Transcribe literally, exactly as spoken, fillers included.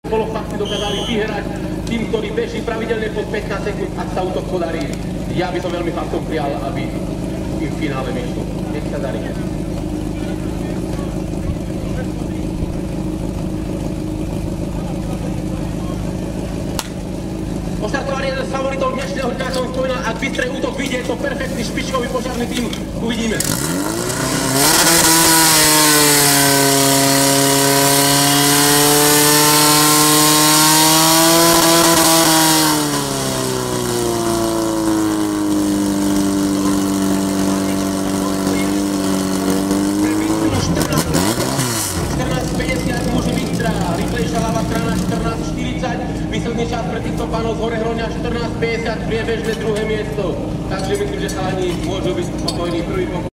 Bolo fakt si dokázali vyhrať tým, ktorí beží pravidelne pod pätnásť sekúnd, ak sa útok podarí. Ja by som veľmi faktom prijal, aby im v finále vyšlo. Nech sa darí. Oštartovali jeden z favoritov dnešného dňa, som spomínal, ak Bystrej útok vyjde, je to perfektný špičkový požiarný tým. Uvidíme. Výsledný čas pre týchto pánov z Horehroňa štrnásť päťdesiat, priebežné druhé miesto. Takže myslím, že chalani môžu byť spokojní prvý pokoj.